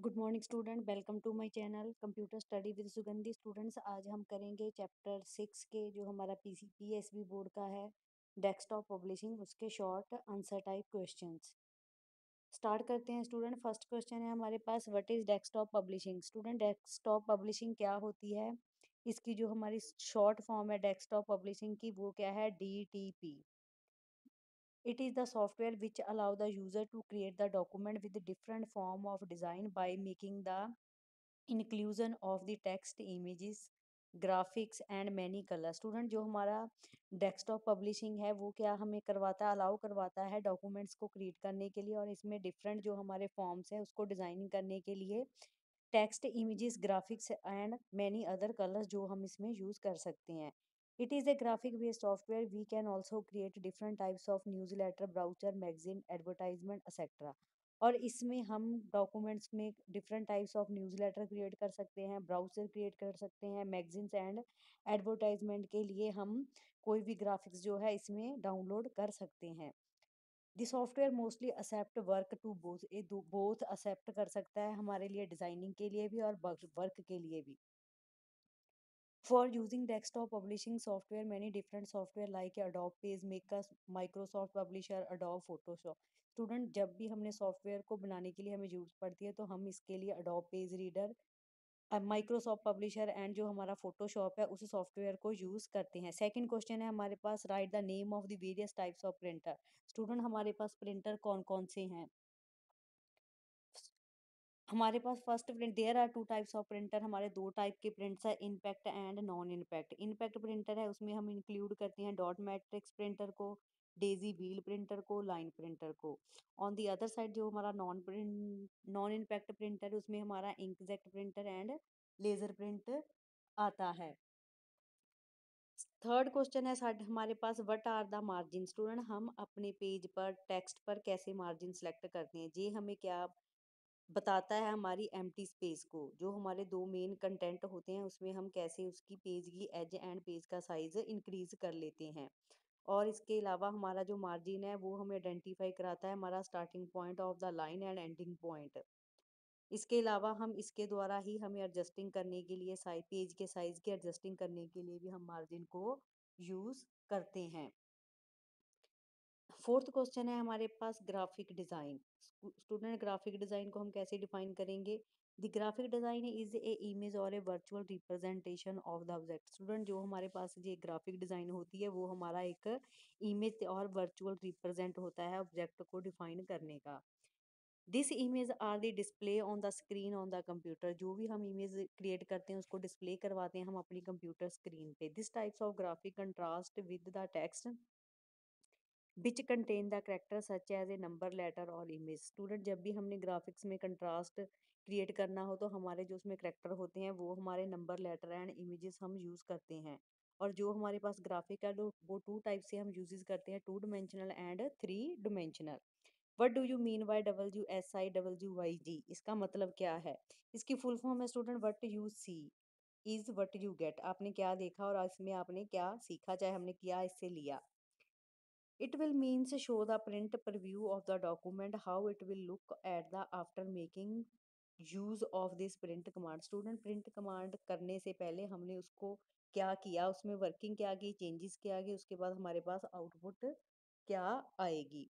Good morning student, welcome to my channel computer study with Sugandhi. Students, आज हम करेंगे chapter 6 के जो हमारा पीएसबी बोर्ड का है डेस्कटॉप पब्लिशिंग, उसके short answer type questions. Start करते हैं स्टूडेंट। फर्स्ट क्वेश्चन है हमारे पास, what is desktop publishing. Student, desktop publishing क्या होती है? इसकी जो हमारी शॉर्ट फॉर्म है डेस्कटॉप पब्लिशिंग की, वो क्या है? DTP। It is the software which allow the user to create the document with different form of design by making the inclusion of the text, images, graphics and many colour. Student, जो हमारा desktop publishing है वो क्या हमें करवाता है? Allow करवाता है डॉक्यूमेंट्स को क्रिएट करने के लिए और इसमें डिफरेंट जो हमारे फॉर्म्स हैं उसको डिजाइनिंग करने के लिए text, images, graphics and many other colours जो हम इसमें यूज कर सकते हैं। It is a graphic based software. We can also create different types of news letter, brochure, magazine, advertisement etcetera. और इसमें हम डॉक्यूमेंट्स में different types of news letter create कर सकते हैं, ब्राउचर क्रिएट कर सकते हैं, मैगजीन्स एंड एडवर्टाइजमेंट के लिए हम कोई भी ग्राफिक्स जो है इसमें डाउनलोड कर सकते हैं। The software mostly accept work to both, ये बोथ एक्सेप्ट कर सकता है हमारे लिए डिजाइनिंग के लिए भी और वर्क के लिए भी। For using desktop publishing software many different software like Adobe page maker, Microsoft Publisher, Adobe Photoshop. Student, जब भी हमने सॉफ्टवेयर को बनाने के लिए हमें जरूरत पड़ती है तो हम इसके लिए Adobe page reader, Microsoft Publisher and जो हमारा फोटोशॉप है उस सॉफ्टवेयर को यूज करते हैं। सेकंड क्वेश्चन है हमारे पास, write the name of the various types of printer. Student, हमारे पास प्रिंटर कौन कौन से हैं? हमारे पास first print, there are two types of printer. हमारे दो टाइप के प्रिंट्स है, impact and non impact. Impact printer है उसमें हम इंक्लूड करते हैं डॉट मैट्रिक्स प्रिंटर को, डेजी व्हील प्रिंटर को, लाइन प्रिंटर को। ऑन दी अदर साइड जो हमारा नॉन इनपैक्ट प्रिंटर है उसमें हमारा inkjet printer and laser print आता है। थर्ड क्वेश्चन है हमारे पास, what are the margin. Student, हम अपने पेज पर टेक्स्ट पर कैसे मार्जिन सेलेक्ट करते हैं? ये हमें क्या बताता है? हमारी एम्प्टी स्पेस को, जो हमारे दो मेन कंटेंट होते हैं उसमें हम कैसे उसकी पेज की एज एंड पेज का साइज इंक्रीज कर लेते हैं। और इसके अलावा हमारा जो मार्जिन है वो हमें आइडेंटिफाई कराता है हमारा starting point of the line and ending point. इसके अलावा हम इसके द्वारा ही हमें एडजस्टिंग करने के लिए साइज, पेज के साइज की एडजस्टिंग करने के लिए भी हम मार्जिन को यूज करते हैं। फोर्थ क्वेश्चन है हमारे पास, graphic design. Student, graphic design को हम कैसे डिफाइन करेंगे? The graphic design is a image और a virtual representation of the object. Student, जो हमारे पास ये ग्राफिक डिजाइन होती है वो हमारा एक इमेज और वर्चुअल रिप्रेजेंट होता है ऑब्जेक्ट को डिफाइन करने का। This image are the display on the screen on the computer. जो भी हम इमेज क्रिएट करते हैं उसको डिस्प्ले करवाते हैं हम अपनी कंप्यूटर स्क्रीन पे। This types of graphic contrast with the text which contain the character such as a number, letter और इमेज। स्टूडेंट, जब भी हमने ग्राफिक्स में कंट्रास्ट क्रिएट करना हो तो हमारे जो उसमें करेक्टर होते हैं वो हमारे नंबर, लेटर एंड इमेजेस हम यूज करते हैं। और जो हमारे पास ग्राफिक है वो टू टाइप से हम यूजेस करते हैं, two dimensional and three dimensional. What do you mean by WSI WYG? इसका मतलब क्या है? इसकी फुल फॉर्म है student, what you see is what you get. आपने क्या देखा और इसमें आपने क्या सीखा, चाहे हमने क्या इससे लिया। It will means show the print preview of the document, how it will look at the after making use of this print command। Student, print command करने से पहले हमने उसको क्या किया, उसमें वर्किंग क्या की, चेंजेस क्या की, उसके बाद हमारे पास आउटपुट क्या आएगी।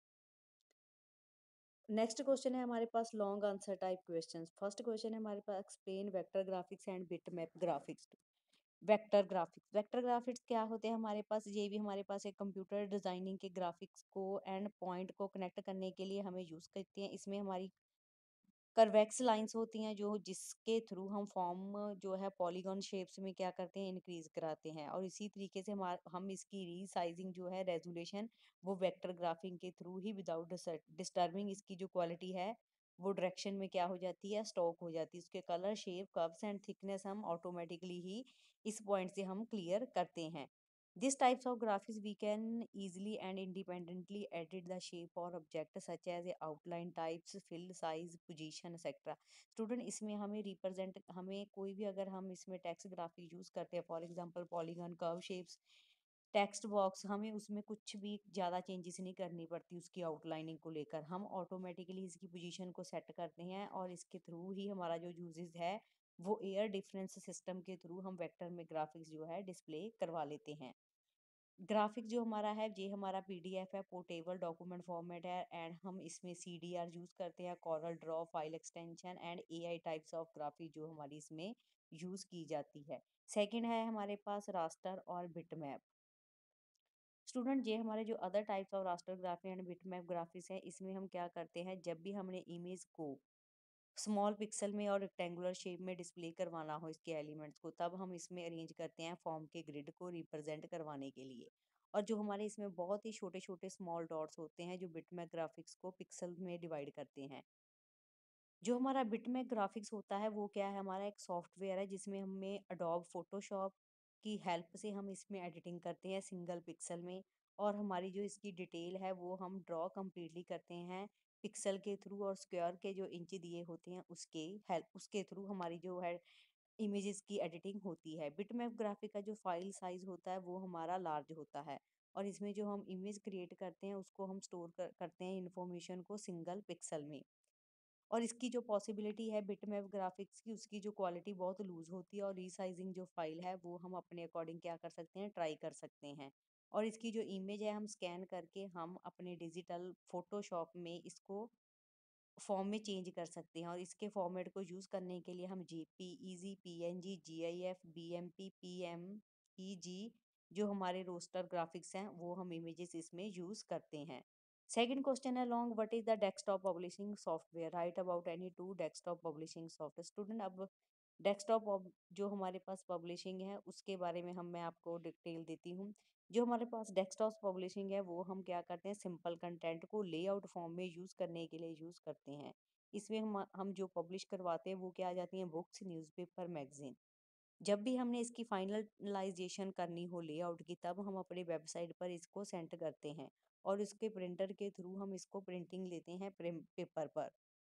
नेक्स्ट क्वेश्चन है हमारे पास, long answer type questions. First question है हमारे पास, explain vector graphics and bitmap graphics. Vector graphics क्या होते हैं हमारे पास? ये भी हमारे पास एक कंप्यूटर डिजाइनिंग के ग्राफिक्स को एंड पॉइंट को कनेक्ट करने के लिए हमें यूज करते हैं। इसमें हमारी कर्वेक्स लाइंस होती हैं जो जिसके थ्रू हम फॉर्म जो है पॉलीगॉन शेप्स में क्या करते हैं, इंक्रीज कराते हैं। और इसी तरीके से हम इसकी रीसाइजिंग जो है, रेजोल्यूशन, वो वेक्टर ग्राफिंग के थ्रू ही विदाउट डिस्टर्बिंग इसकी जो क्वालिटी है वो डायरेक्शन में क्या हो जाती है, स्टॉक हो जाती है। उसके colour, shape, curves and thickness हम ऑटोमेटिकली ही इस पॉइंट से हम क्लियर करते हैं। These types of graphics we can easily and independently edit the shape or object such as a outline types, fill, size, position, etc. Student, इसमें हमें represent, हमें कोई भी अगर हम इसमें टेक्स्ट ग्राफिक यूज करते हैं, for example polygon, curve shapes, text box हमें उसमें कुछ भी ज़्यादा चेंजेस नहीं करनी पड़ती उसकी आउटलाइनिंग को लेकर, हम ऑटोमेटिकली इसकी पोजीशन को सेट करते हैं और इसके थ्रू ही हमारा जो यूजेस है वो एयर डिफरेंस सिस्टम के थ्रू हम वेक्टर में ग्राफिक्स जो है डिस्प्ले करवा लेते हैं। ग्राफिक जो हमारा है ये हमारा पीडीएफ है, पोर्टेबल डॉक्यूमेंट फॉर्मेट है एंड हम इसमें सीडीआर यूज करते हैं, Corel Draw, file extension and AI types of graphic जो हमारी इसमें यूज की जाती है। सेकंड है हमारे पास रास्टर और बिटमैप। स्टूडेंट ये हमारे जो other types of raster graphy and bitmap graphics है, इसमें हम क्या करते हैं, जब भी हमने इमेज को स्मॉल पिक्सल में और रेक्टेंगुलर शेप में डिस्प्ले करवाना हो इसके एलिमेंट्स को, तब हम इसमें अरेंज करते हैं फॉर्म के ग्रिड को रिप्रेजेंट करवाने के लिए। और जो हमारे इसमें बहुत ही छोटे छोटे स्मॉल डॉट्स होते हैं जो बिटमैप ग्राफिक्स को पिक्सल में डिवाइड करते हैं। जो हमारा बिटमैप ग्राफिक्स होता है वो क्या है, हमारा एक सॉफ्टवेयर है जिसमें हमें अडोब फोटोशॉप की हेल्प से हम इसमें एडिटिंग करते हैं सिंगल पिक्सल में। और हमारी जो इसकी डिटेल है वो हम ड्रॉ कम्प्लीटली करते हैं पिक्सल के थ्रू, और स्क्वायर के जो इंच दिए होते हैं उसके हेल्प उसके थ्रू हमारी जो है इमेजेस की एडिटिंग होती है। बिटमैप ग्राफिक का जो फाइल साइज होता है वो हमारा लार्ज होता है, और इसमें जो हम इमेज क्रिएट करते हैं उसको हम स्टोर करते हैं इंफॉर्मेशन को सिंगल पिक्सल में। और इसकी जो पॉसिबिलिटी है बिटमैप ग्राफिक्स की, उसकी जो क्वालिटी बहुत लूज होती है, और रीसाइजिंग जो फाइल है वो हम अपने अकॉर्डिंग क्या कर सकते हैं, ट्राई कर सकते हैं। और इसकी जो इमेज है हम स्कैन करके हम अपने डिजिटल फोटोशॉप में इसको फॉर्म में चेंज कर सकते हैं। और इसके फॉर्मेट को यूज़ करने के लिए हम JPEG, PNG, GIF, BMP, PMEG जो हमारे रोस्टर ग्राफिक्स हैं वो हम इमेजेस इसमें यूज़ करते हैं। सेकंड क्वेश्चन है long, what is the desktop publishing software, write about any two desktop publishing software. Student अब डेस्कटॉप जो हमारे पास पब्लिशिंग है उसके बारे में मैं आपको डिटेल देती हूँ। जो हमारे पास डेस्कटॉप पब्लिशिंग है वो हम क्या करते हैं, सिंपल कंटेंट को लेआउट फॉर्म में यूज़ करने के लिए यूज़ करते हैं। इसमें हम जो पब्लिश करवाते हैं वो क्या आ जाती हैं, बुक्स, न्यूज़पेपर, मैगजीन। जब भी हमने इसकी फाइनलाइजेशन करनी हो लेआउट की, तब हम अपने वेबसाइट पर इसको सेंड करते हैं, और इसके प्रिंटर के थ्रू हम इसको प्रिंटिंग लेते हैं पेपर पर।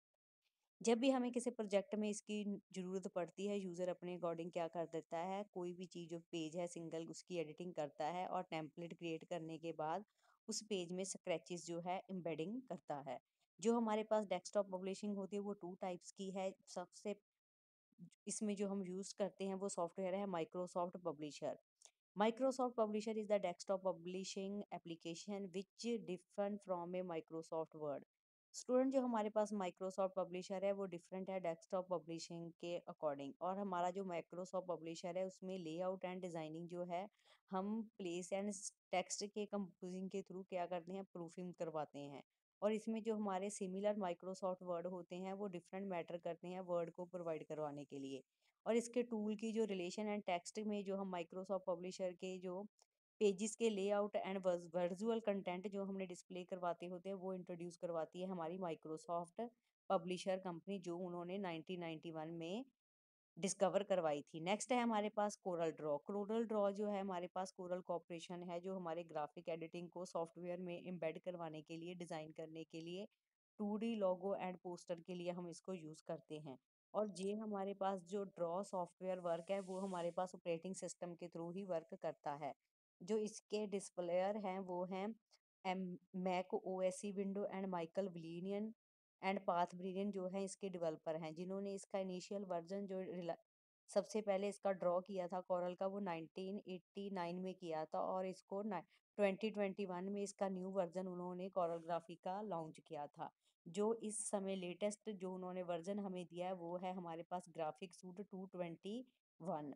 जब भी हमें किसी प्रोजेक्ट में इसकी ज़रूरत पड़ती है, यूज़र अपने अकॉर्डिंग क्या कर देता है, कोई भी चीज़ जो पेज है सिंगल उसकी एडिटिंग करता है, और टेम्पलेट क्रिएट करने के बाद उस पेज में स्क्रैचेस जो है एम्बेडिंग करता है। जो हमारे पास डेस्कटॉप पब्लिशिंग होती है वो टू टाइप्स की है। सबसे इसमें जो हम यूज़ करते हैं वो सॉफ्टवेयर है Microsoft publisher. Microsoft Publisher is the desktop publishing application which different from a Microsoft Word। Student जो हमारे पास माइक्रोसॉफ्ट पब्लिशर है वो डिफरेंट है डेस्कटॉप पब्लिशिंग के अकॉर्डिंग। और हमारा जो माइक्रोसॉफ्ट पब्लिशर है उसमें लेआउट एंड डिजाइनिंग जो है हम प्लेस एंड टेक्स्ट के कंपोजिंग के थ्रू क्या करते हैं, प्रूफिंग करवाते हैं। और इसमें जो हमारे सिमिलर माइक्रोसॉफ्ट वर्ड होते हैं वो डिफरेंट मैटर करते हैं वर्ड को प्रोवाइड करवाने के लिए। और इसके टूल की जो रिलेशन एंड टेक्स्ट में जो हम माइक्रोसॉफ्ट पब्लिशर के जो पेजेस के लेआउट एंड वर्चुअल कंटेंट जो हमने डिस्प्ले करवाते होते हैं वो इंट्रोड्यूस करवाती है हमारी माइक्रोसॉफ्ट पब्लिशर कंपनी, जो उन्होंने 1991 में डिस्कवर करवाई थी। नेक्स्ट है हमारे पास कोरल ड्रॉ। कोरल ड्रॉ जो है हमारे पास कोरल कॉर्पोरेशन है जो हमारे ग्राफिक एडिटिंग को सॉफ्टवेयर में एम्बेड करवाने के लिए, डिज़ाइन करने के लिए, 2D लोगो एंड पोस्टर के लिए हम इसको यूज़ करते हैं। और ये हमारे पास जो ड्रॉ सॉफ्टवेयर वर्क है वो हमारे पास ऑपरेटिंग सिस्टम के थ्रू ही वर्क करता है। जो इसके डिस्प्लेयर हैं वो हैं M Mac OSE window and Michael ब्लिनियन एंड पाथ ब्रिलियन जो है इसके डेवलपर हैं, जिन्होंने इसका इनिशियल वर्जन जो सबसे पहले इसका ड्रॉ किया था कोरल का वो 1989 में किया था, और इसको 2021 में इसका न्यू वर्जन उन्होंने कोरलग्राफी का लॉन्च किया था। जो इस समय लेटेस्ट जो उन्होंने वर्जन हमें दिया है वो है हमारे पास ग्राफिक सूट 221।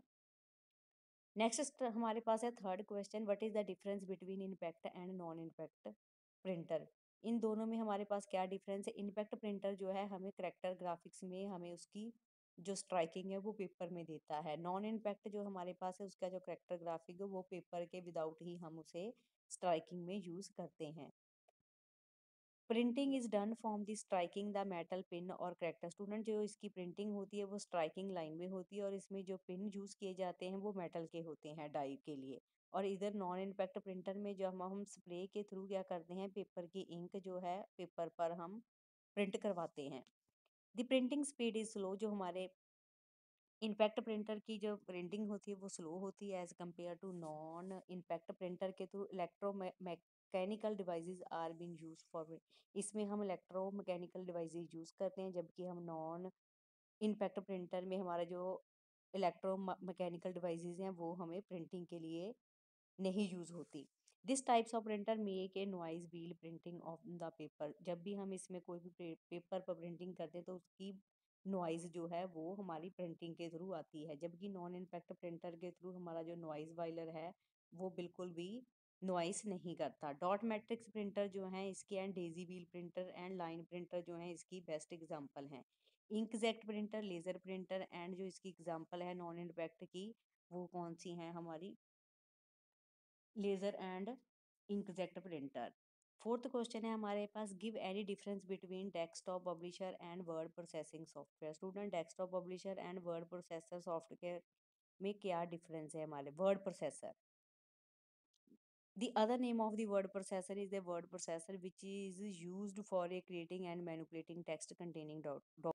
नेक्स्ट हमारे पास है third question, what is the difference between impact and non impact printer. इन दोनों में हमारे पास क्या डिफरेंस है। इम्पैक्ट प्रिंटर जो है हमें करेक्टर ग्राफिक्स में हमें उसकी जो स्ट्राइकिंग है वो पेपर में देता है। नॉन इम्पैक्ट जो हमारे पास है उसका जो करेक्टर ग्राफिक है वो पेपर के विदाउट ही हम उसे स्ट्राइकिंग में यूज करते हैं। Printing is done from the striking the metal pin और करेक्टर। स्टूडेंट जो इसकी प्रिंटिंग होती है वो स्ट्राइकिंग लाइन में होती है, और इसमें जो पिन यूज किए जाते हैं वो मेटल के होते हैं डाई के लिए। और इधर नॉन इम्पैक्ट प्रिंटर में जो हम स्प्रे के थ्रू क्या करते हैं, पेपर की इंक जो है पेपर पर हम प्रिंट करवाते हैं। The printing speed is slow. जो हमारे इम्पैक्ट प्रिंटर की जो प्रिंटिंग होती है वो स्लो होती है as compare to non impact printer के through electro mechanical devices are been use for, इसमें हम इलेक्ट्रो मैकेनिकल डिवाइसेस यूज करते हैं, जबकि हम नॉन इम्पैक्ट प्रिंटर में हमारा जो इलेक्ट्रो मैकेनिकल डिवाइसेस हैं वो हमें प्रिंटिंग के लिए नहीं यूज होती। This types of printer make a noise while printing of the paper, जब भी हम इसमें कोई भी पेपर पर प्रिंटिंग करते हैं तो उसकी नॉइज जो है वो हमारी प्रिंटिंग के थ्रू आती है, जबकि नॉन इम्पैक्ट प्रिंटर के थ्रू हमारा जो नॉइज वाइलर है वो बिल्कुल भी नॉइस नहीं करता। डॉट मैट्रिक्स प्रिंटर जो है इसके and daisy wheel printer and line printer जो है इसकी बेस्ट एग्जांपल हैं। Inkjet printer, laser printer and जो इसकी एग्जांपल है नॉन इम्पैक्ट की वो कौन सी हैं हमारी, laser and inkjet printer. Fourth question है हमारे पास, give any difference between desktop publisher and word processing software. Student desktop publisher and word processor software में क्या डिफरेंस है हमारे word processor. The other name of the word processor is a word processor which is used for a creating and manipulating text containing